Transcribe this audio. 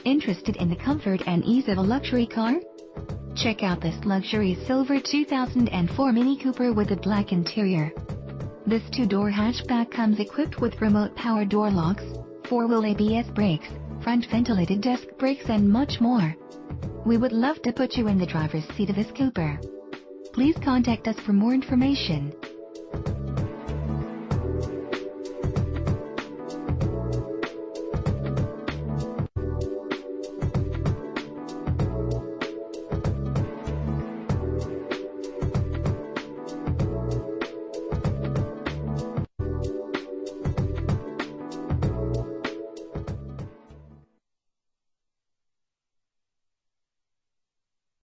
Interested in the comfort and ease of a luxury car? Check out this luxury silver 2004 Mini Cooper with a black interior. This two-door hatchback comes equipped with remote power door locks, four-wheel ABS brakes, front ventilated disc brakes and much more. We would love to put you in the driver's seat of this Cooper. Please contact us for more information.